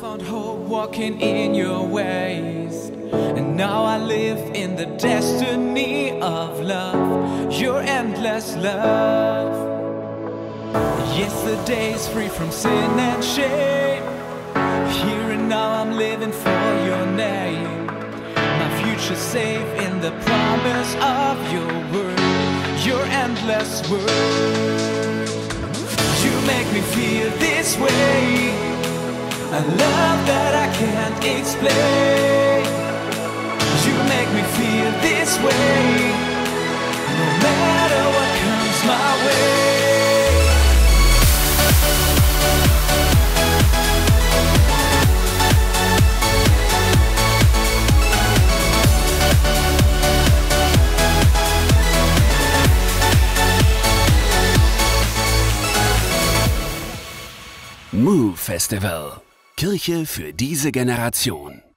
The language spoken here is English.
found hope walking in your ways, and now I live in the destiny of love, your endless love. Yesterday's free from sin and shame. Here and now I'm living for your name. My future safe in the promise of your word, your endless word. You make me feel this way, a love that I can't explain. You make me feel this way, no matter what comes my way. Move Festival. Kirche für diese Generation.